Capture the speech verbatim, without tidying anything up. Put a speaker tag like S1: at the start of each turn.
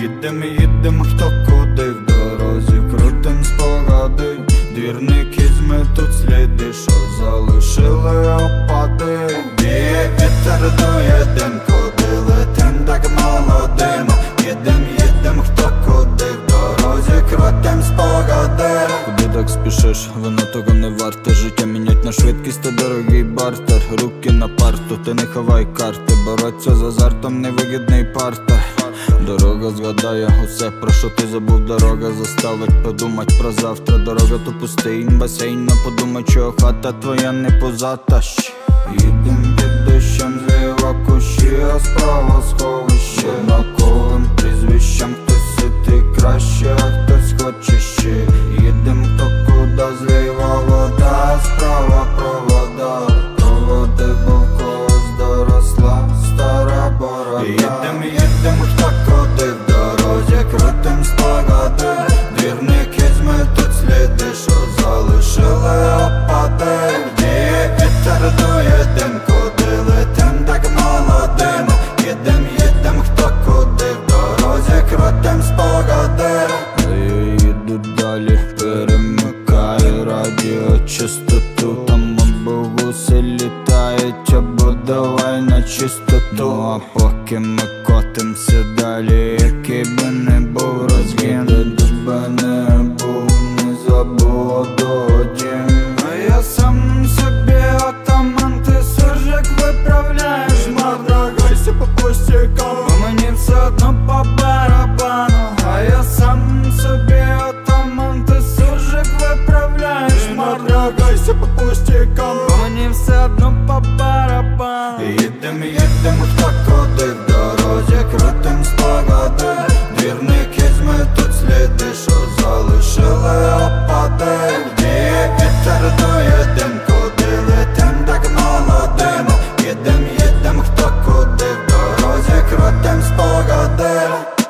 S1: Їдем, їдем, хто куди в дорозі, крутим спогади. Двірники зми тут сліди, що залишили опади. Віє вітер, дує дим, куди летим так молодим. Їдем, їдем, хто куди в дорозі, крутим спогади. Куди так спішиш, воно того не варте. Життя мінять на швидкість, та дорогий бартер. Руки на парту, ти не ховай карти. Бороться з азартом, невигідний партер. Дорога згадає усе, про що ти забув. Дорога заставить подумать про завтра. Дорога то пустий басейн, но подумай, чого хата твоя не позата. Їдем під дощем, зліва кущі, а справа сховище. Однаковим прізвищем хтось сити краще, а хтось хоче ще. Їдем хто куди, зліва вода, справа провода. Проводи, бо в когось доросла стара борода. Їдем, їдем, хто куди в дорозі, крутим спогади. Двірники зми тут сліди, що залишили опади. Віє вітер, дує дим, куди летим так молодим. Їдем, їдем, хто куди в дорозі, крутим спогади. Я їду далі, перемикаю радіочастоту. Там або гуси літають, або давай на чистоту. Ну а поки ми котимся далі, який би не був розгін, де би не був, не забув до дім. А я сам собі атаман, ти суржик виправляєш. Мордагайся по пустякам, а мені все одно по барабану. А я сам собі атаман, ти суржик виправляєш. Мордагайся по пустякам, а мені все одно по барабану. Їдем, їдем, хто куди в дорозі, крутим спогади. Двірники зми тут сліди, що залишили опади. Віє вітер, дує дим, куди летим так молодим. Їдем, їдем, хто куди в дорозі, крутим спогади.